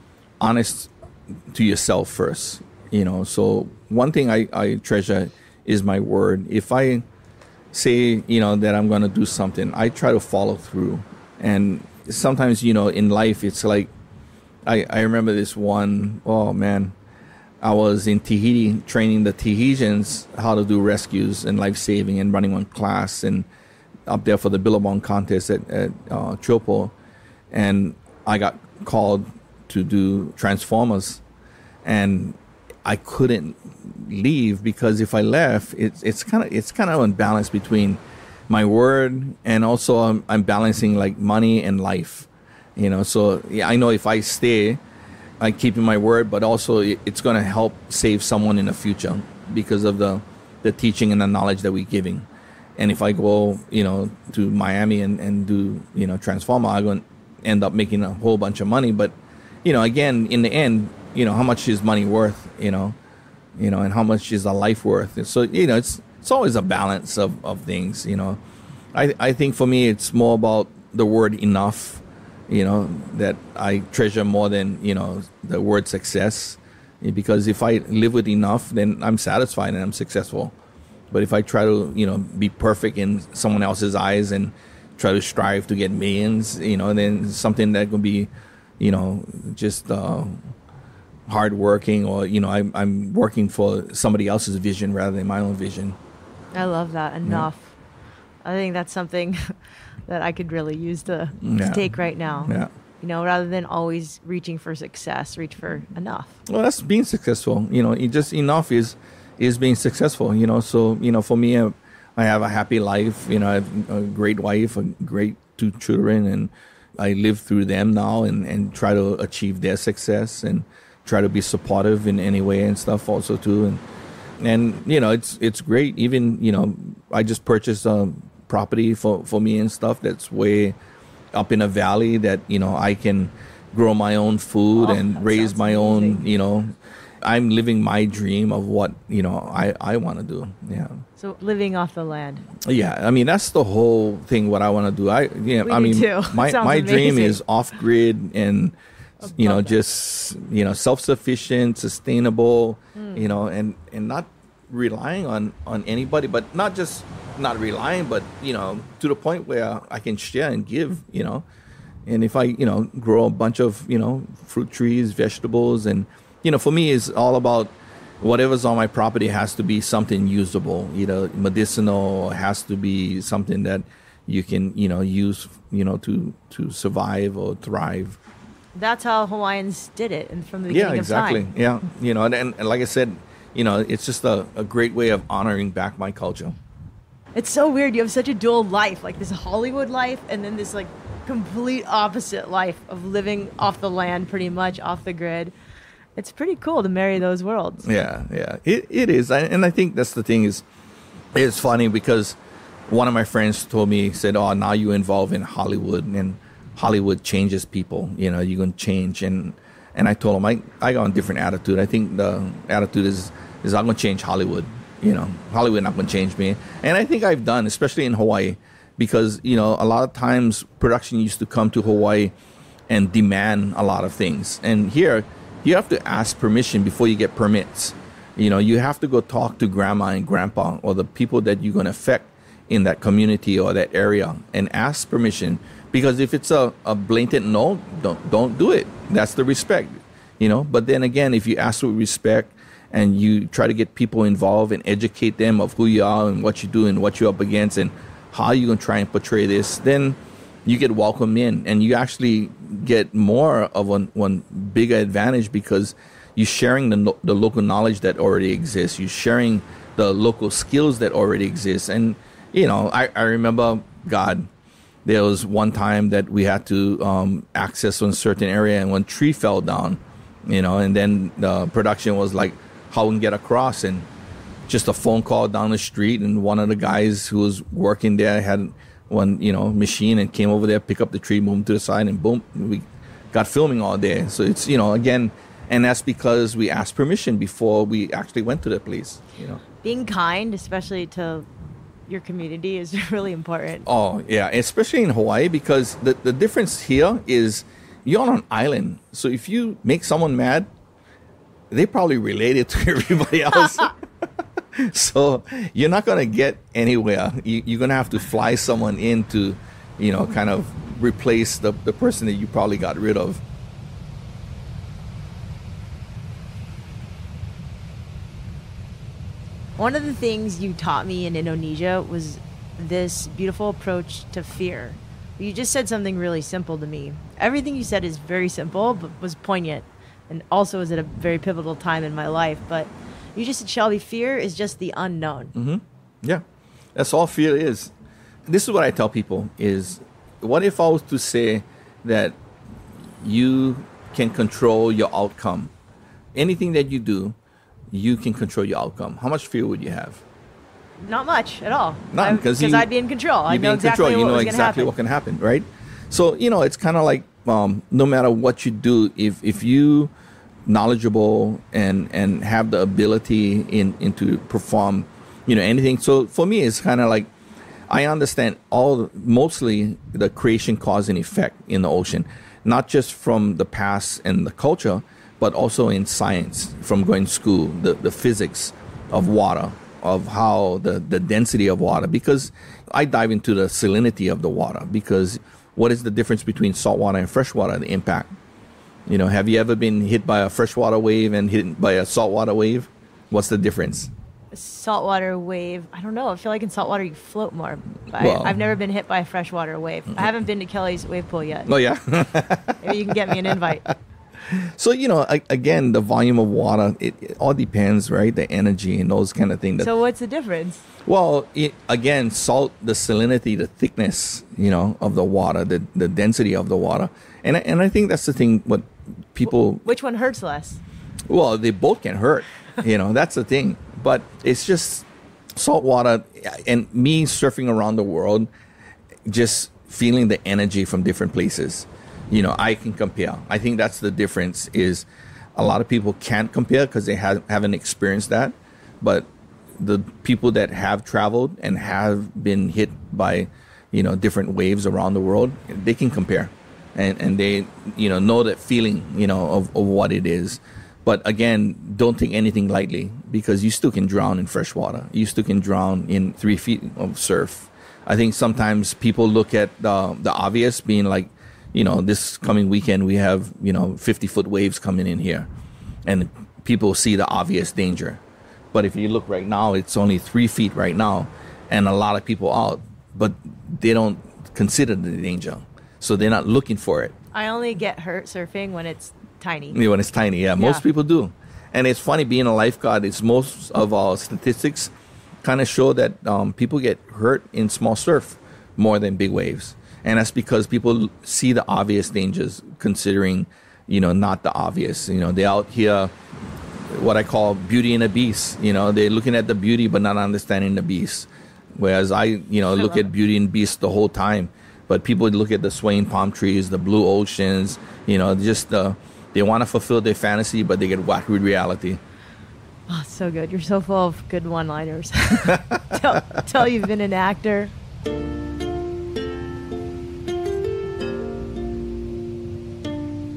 honest to yourself first, you know. So one thing I, I treasure is my word. If I say, you know, that I'm going to do something, I try to follow through. And sometimes, you know, in life, it's like, I, I remember this one, oh man, I was in Tahiti training the Tahitians how to do rescues and life saving and running one class and up there for the Billabong contest at, at uh, Chopo. And I got called to do Transformers. And I couldn't leave because if I left, it's it's kind of it's kind of unbalanced between my word and also I'm, I'm balancing like money and life, you know. So yeah, I know if I stay, I keep my word, but also it, it's going to help save someone in the future because of the the teaching and the knowledge that we're giving. And if I go, you know, to Miami and, and do, you know, Transformer, I'm going to end up making a whole bunch of money. But, you know, again, in the end, you know, how much is money worth, you know, you know, and how much is a life worth? And so, you know, it's it's always a balance of, of things, you know. I, I think for me, it's more about the word enough, you know, that I treasure more than, you know, the word success. Because if I live with enough, then I'm satisfied and I'm successful. But if I try to, you know, be perfect in someone else's eyes and try to strive to get millions, you know, then something that can be, you know, just uh, hardworking or, you know, I'm, I'm working for somebody else's vision rather than my own vision. I love that. Enough. Yeah. I think that's something that I could really use to, yeah. to take right now. Yeah. You know, rather than always reaching for success, reach for enough. Well, that's being successful. You know, it just enough is is being successful. You know, so, you know, for me, I, I have a happy life. You know, I have a great wife, a great two children, and I live through them now and, and try to achieve their success and try to be supportive in any way and stuff also too. And, and you know, it's it's great. Even, you know, I just purchased a property for, for me and stuff that's way up in a valley that, you know, I can grow my own food oh, and raise my amazing. own, you know, I'm living my dream of what, you know, I, I want to do. Yeah. So living off the land. Yeah. I mean, that's the whole thing, what I want to do. I, you know, we I mean, too. my, my dream is off grid and, you know, that. just, you know, self-sufficient, sustainable, mm. you know, and, and not relying on, on anybody, but not just not relying, but, you know, to the point where I can share and give, you know. And if I, you know, grow a bunch of, you know, fruit trees, vegetables, and, you know, for me, it's all about whatever's on my property has to be something usable, either medicinal, or has to be something that you can, you know, use, you know, to, to survive or thrive. That's how Hawaiians did it and from the beginning yeah, exactly. of time. Yeah, you know, and, and like I said, you know, it's just a, a great way of honoring back my culture. It's so weird. You have such a dual life, like this Hollywood life and then this like complete opposite life of living off the land, pretty much off the grid. It's pretty cool to marry those worlds. Yeah, yeah, it it is. I, and I think that's the thing is, it's funny because one of my friends told me, said, oh, now you're involved in Hollywood and Hollywood changes people. You know, you're going to change. And and I told him, I, I got a different attitude. I think the attitude is, is I'm going to change Hollywood. You know, Hollywood not going to change me. And I think I've done, especially in Hawaii, because, you know, a lot of times production used to come to Hawaii and demand a lot of things. And here, you have to ask permission before you get permits. You know, you have to go talk to grandma and grandpa or the people that you're going to affect in that community or that area and ask permission. Because if it's a, a blatant no, don't don't do it. That's the respect, you know. But then again, if you ask with respect and you try to get people involved and educate them of who you are and what you do and what you're up against and how you're going to try and portray this, then you get welcomed in and you actually get more of one, one bigger advantage because you're sharing the, the local knowledge that already exists. You're sharing the local skills that already exist. And, you know, I, I remember, God, there was one time that we had to um, access one certain area and one tree fell down, you know, and then the production was like, how we can get across, and just a phone call down the street, and one of the guys who was working there had one, you know, machine and came over there, pick up the tree, move to the side, and boom, we got filming all day. So it's, you know, again, and that's because we asked permission before we actually went to the place, you know. Being kind, especially to your community, is really important. Oh, yeah, especially in Hawaii, because the, the difference here is you're on an island. So if you make someone mad, they probably relate it to everybody else. So you're not going to get anywhere. You, you're going to have to fly someone in to, you know, kind of replace the, the person that you probably got rid of. One of the things you taught me in Indonesia was this beautiful approach to fear. You just said something really simple to me. Everything you said is very simple, but was poignant, and also was at a very pivotal time in my life. But you just said, Shelby, fear is just the unknown. Mm-hmm. Yeah, that's all fear is. This is what I tell people is, what if I was to say that you can control your outcome? Anything that you do, you can control your outcome. How much fear would you have? Not much at all. None, because I'd be in control. I know exactly control. what You know was exactly happen. what can happen, right? So, you know, it's kind of like um, no matter what you do, if if you knowledgeable and and have the ability in, in to perform, you know, anything. So for me, it's kind of like I understand all mostly the creation, cause, and effect in the ocean, not just from the past and the culture, but also in science, from going to school, the, the physics of water, of how the, the density of water, because I dive into the salinity of the water, because what is the difference between saltwater and freshwater, the impact? You know, have you ever been hit by a freshwater wave and hit by a saltwater wave? What's the difference? A saltwater wave, I don't know. I feel like in saltwater you float more. I, Well- I've never been hit by a freshwater wave. I haven't been to Kelly's wave pool yet. Oh, yeah. Maybe you can get me an invite. So, you know, a- again, the volume of water, it, it all depends, right? The energy and those kind of things. So what's the difference? Well, it, again, salt, the salinity, the thickness, you know, of the water, the, the density of the water. And, I- and I think that's the thing, what people, Which one hurts less? well, they both can hurt, you know, that's the thing. But it's just salt water, and me surfing around the world, just feeling the energy from different places. You know, I can compare. I think that's the difference, is a lot of people can't compare because they have, haven't experienced that. But the people that have traveled and have been hit by, you know, different waves around the world, they can compare. And, and they, you know, know that feeling, you know, of, of what it is. But again, don't take anything lightly, because you still can drown in fresh water. You still can drown in three feet of surf. I think sometimes people look at the, the obvious, being like, you know, this coming weekend we have, you know, fifty foot waves coming in here, and people see the obvious danger. But if you look right now, it's only three feet right now, and a lot of people out, but they don't consider the danger, so they're not looking for it. I only get hurt surfing when it's tiny. Yeah, when it's tiny, yeah, most Yeah. people do. And it's funny, being a lifeguard, it's most of our statistics kind of show that um, people get hurt in small surf more than big waves. And that's because people see the obvious dangers, considering, you know, not the obvious. You know, they're out here, what I call Beauty and the Beast. You know, they're looking at the beauty but not understanding the beast. Whereas I, you know, look at Beauty and Beast the whole time. But people look at the swaying palm trees, the blue oceans, you know, just uh, they want to fulfill their fantasy, but they get whacked with reality. Oh, so good. You're so full of good one-liners. tell, tell you've been an actor.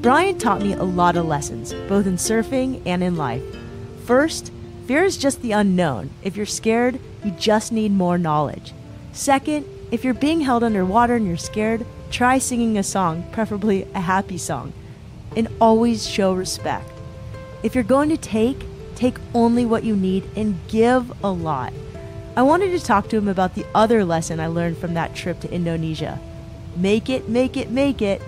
Brian taught me a lot of lessons, both in surfing and in life. First, fear is just the unknown. If you're scared, you just need more knowledge. Second, if you're being held underwater and you're scared, try singing a song, preferably a happy song. And always show respect. If you're going to take, take only what you need and give a lot. I wanted to talk to him about the other lesson I learned from that trip to Indonesia. Make it, make it, make it.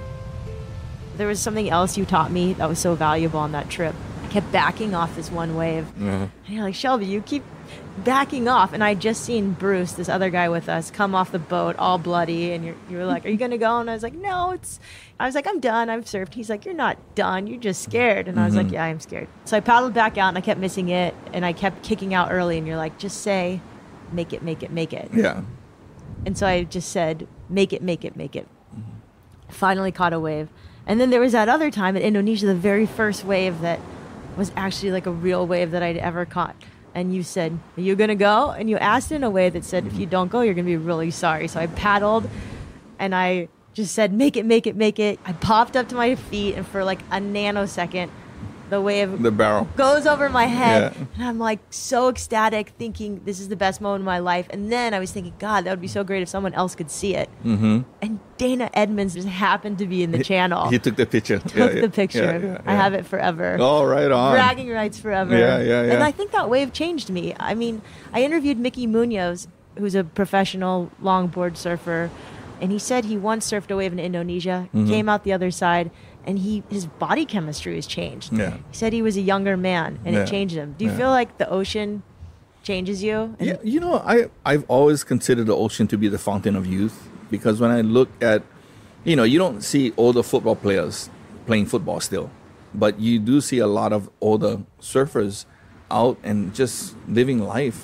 There was something else you taught me that was so valuable on that trip. I kept backing off this one wave. Mm-hmm. And you're like, Shelby, you keep backing off. And I just seen Bruce, this other guy with us, come off the boat all bloody. And you're, you were like, are you going to go? And I was like, no, it's, I was like, I'm done. I've surfed. He's like, you're not done. You're just scared. And mm-hmm. I was like, yeah, I'm scared. So I paddled back out and I kept missing it. And I kept kicking out early. And you're like, just say, make it, make it, make it. Yeah. And so I just said, make it, make it, make it. Mm-hmm. Finally caught a wave. And then there was that other time in Indonesia, the very first wave that was actually like a real wave that I'd ever caught. And you said, are you going to go? And you asked in a way that said, if you don't go, you're going to be really sorry. So I paddled and I just said, make it, make it, make it. I popped up to my feet and for like a nanosecond, the wave the barrel goes over my head. Yeah. And I'm like so ecstatic thinking this is the best moment of my life. And then I was thinking, God, that would be so great if someone else could see it. Mm-hmm. And Dana Edmonds just happened to be in the channel. He, he took the picture. Took yeah, the yeah. picture. Yeah, yeah, yeah. I have it forever. Oh, right on. Bragging rights forever. Yeah, yeah, yeah. And I think that wave changed me. I mean, I interviewed Mickey Munoz, who's a professional longboard surfer, and he said he once surfed a wave in Indonesia, mm-hmm. came out the other side, and he his body chemistry has changed. Yeah. He said he was a younger man, and yeah. it changed him. Do you yeah. feel like the ocean changes you? And yeah, you know, I, I've always considered the ocean to be the fountain of youth, because when I look at, you know, you don't see older football players playing football still, but you do see a lot of older surfers out and just living life.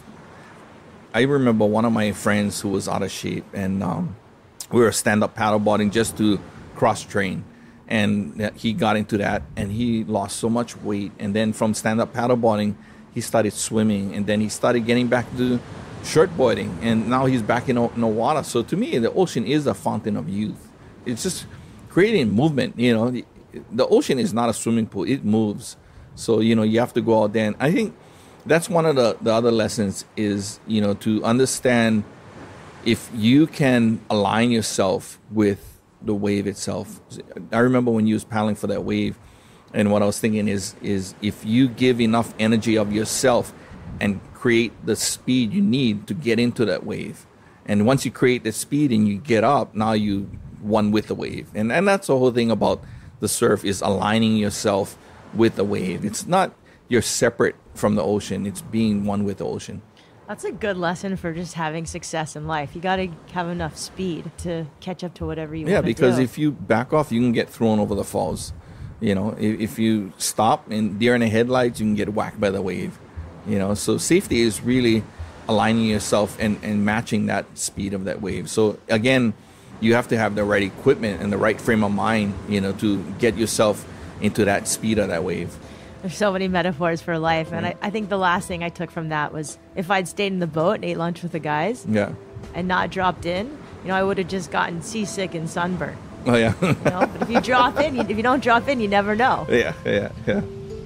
I remember one of my friends who was out of shape, and um, we were stand-up paddleboarding just to cross-train. And he got into that, and he lost so much weight. And then from stand-up paddleboarding, he started swimming, and then he started getting back to shortboarding, and now he's back in, in the water. So to me, the ocean is a fountain of youth. It's just creating movement. You know, the, the ocean is not a swimming pool; it moves. So you know, you have to go out there. And I think that's one of the, the other lessons is, you know, to understand if you can align yourself with the wave itself. I remember when you was paddling for that wave, and what I was thinking is is if you give enough energy of yourself and create the speed you need to get into that wave, and once you create the speed and you get up, now you one with the wave. And and that's the whole thing about the surf, is aligning yourself with the wave. It's not you're separate from the ocean, it's being one with the ocean. That's a good lesson for just having success in life. You got to have enough speed to catch up to whatever you yeah, want to do. Yeah, because if you back off, you can get thrown over the falls. You know, if, if you stop and deer in the headlights, you can get whacked by the wave. You know, so safety is really aligning yourself and, and matching that speed of that wave. So again, you have to have the right equipment and the right frame of mind, you know, to get yourself into that speed of that wave. There's so many metaphors for life. And I, I think the last thing I took from that was if I'd stayed in the boat and ate lunch with the guys yeah. and not dropped in, you know, I would have just gotten seasick and sunburned. Oh, yeah. You know? But if you drop in, you, if you don't drop in, you never know. Yeah, yeah, yeah.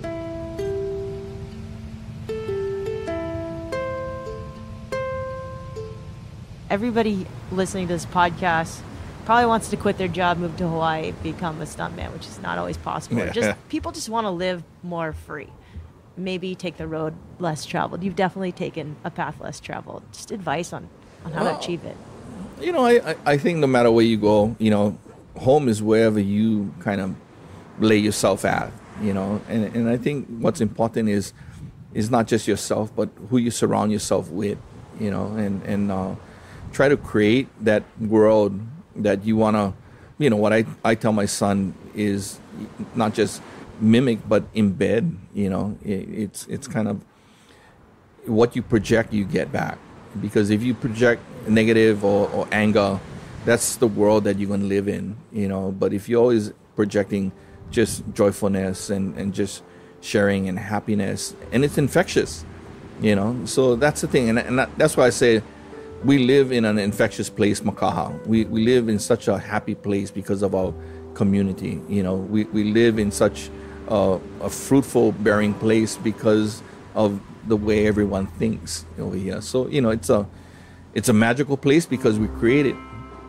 Everybody listening to this podcast probably wants to quit their job, move to Hawaii, become a stuntman, which is not always possible. Yeah. Just people just want to live more free. Maybe take the road less traveled. You've definitely taken a path less traveled. Just advice on, on how well, to achieve it. You know, I, I think no matter where you go, you know, home is wherever you kind of lay yourself at, you know. And, and I think what's important is is not just yourself, but who you surround yourself with, you know, and, and uh, try to create that world that you want to, you know, what I, I tell my son is not just mimic, but embed, you know. It, it's it's kind of what you project, you get back. Because if you project negative or, or anger, that's the world that you're going to live in, you know. But if you're always projecting just joyfulness and, and just sharing and happiness, and it's infectious, you know. So that's the thing. And, and that, that's why I say, we live in an infectious place, Makaha. We we live in such a happy place because of our community. You know, we, we live in such uh, a fruitful, bearing place because of the way everyone thinks over here. So, you know, it's a it's a magical place because we create it.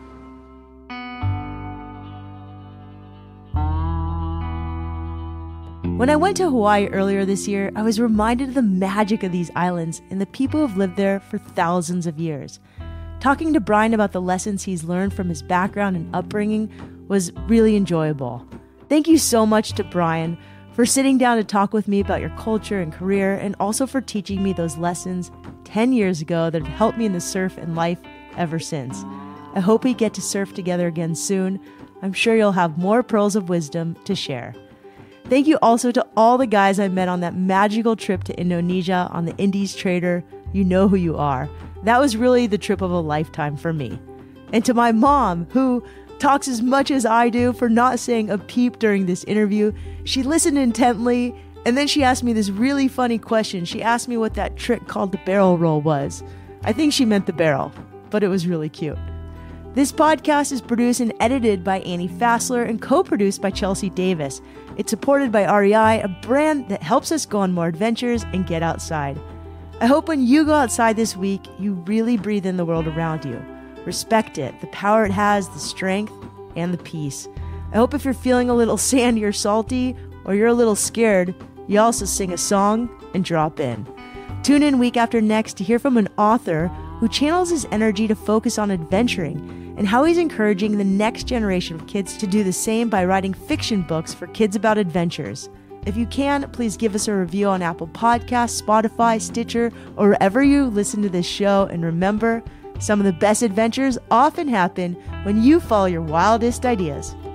When I went to Hawaii earlier this year, I was reminded of the magic of these islands and the people who've lived there for thousands of years. Talking to Brian about the lessons he's learned from his background and upbringing was really enjoyable. Thank you so much to Brian for sitting down to talk with me about your culture and career, and also for teaching me those lessons ten years ago that have helped me in the surf and life ever since. I hope we get to surf together again soon. I'm sure you'll have more pearls of wisdom to share. Thank you also to all the guys I met on that magical trip to Indonesia on the Indies Trader. You know who you are. That was really the trip of a lifetime for me. And to my mom, who talks as much as I do, for not saying a peep during this interview. She listened intently, and then she asked me this really funny question. She asked me what that trick called the barrel roll was. I think she meant the barrel, but it was really cute. This podcast is produced and edited by Annie Fassler and co-produced by Chelsea Davis. It's supported by R E I, a brand that helps us go on more adventures and get outside. I hope when you go outside this week, you really breathe in the world around you. Respect it, the power it has, the strength, and the peace. I hope if you're feeling a little sandy or salty, or you're a little scared, you also sing a song and drop in. Tune in week after next to hear from an author who channels his energy to focus on adventuring, and how he's encouraging the next generation of kids to do the same by writing fiction books for kids about adventures. If you can, please give us a review on Apple Podcasts, Spotify, Stitcher, or wherever you listen to this show. And remember, some of the best adventures often happen when you follow your wildest ideas.